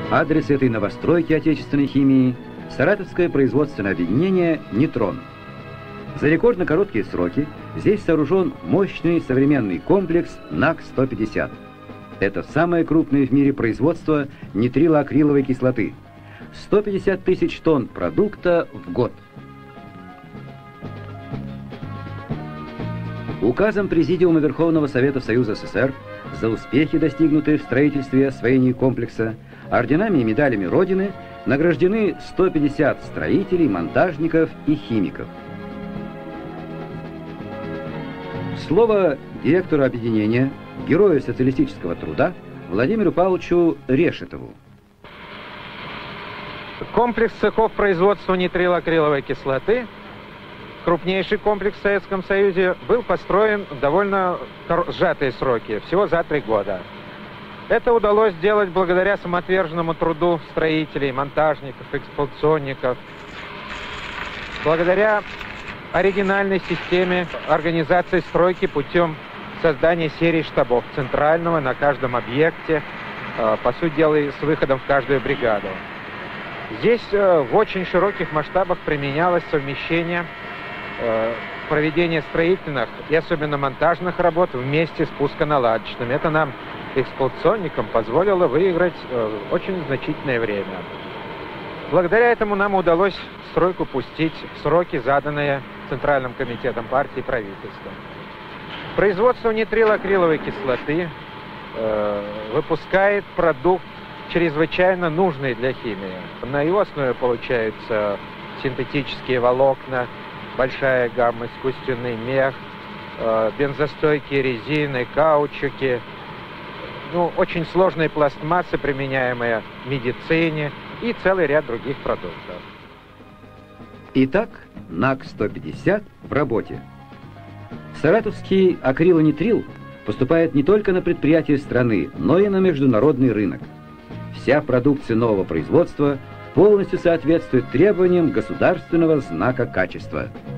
Адрес этой новостройки отечественной химии – Саратовское производственное объединение «Нитрон». За рекордно короткие сроки здесь сооружен мощный современный комплекс НАК-150. Это самое крупное в мире производство нитрилоакриловой кислоты. 150 тысяч тонн продукта в год. Указом Президиума Верховного Совета Союза СССР за успехи, достигнутые в строительстве и освоении комплекса, орденами и медалями Родины награждены 150 строителей, монтажников и химиков. Слово директору объединения, герою социалистического труда Владимиру Павловичу Решетову. Комплекс цехов производства нитрилоакриловой кислоты, крупнейший комплекс в Советском Союзе, был построен в довольно сжатые сроки, всего за 3 года. Это удалось сделать благодаря самоотверженному труду строителей, монтажников, эксплуатационников, благодаря оригинальной системе организации стройки путем создания серии штабов центрального на каждом объекте, по сути дела, с выходом в каждую бригаду. Здесь в очень широких масштабах применялось совмещение проведения строительных и особенно монтажных работ вместе с пусконаладочными. Это нам, эксплуатационникам, позволило выиграть очень значительное время. Благодаря этому нам удалось стройку пустить в сроки, заданные Центральным комитетом партии и правительством. Производство нитрилоакриловой кислоты выпускает продукт, чрезвычайно нужный для химии. На его основе получаются синтетические волокна, большая гамма искусственный мех, бензостойкие резины, каучуки, очень сложные пластмассы, применяемые в медицине, и целый ряд других продуктов. Итак, НАК-150 в работе. Саратовский акрилонитрил поступает не только на предприятия страны, но и на международный рынок. Вся продукция нового производства полностью соответствует требованиям государственного знака качества –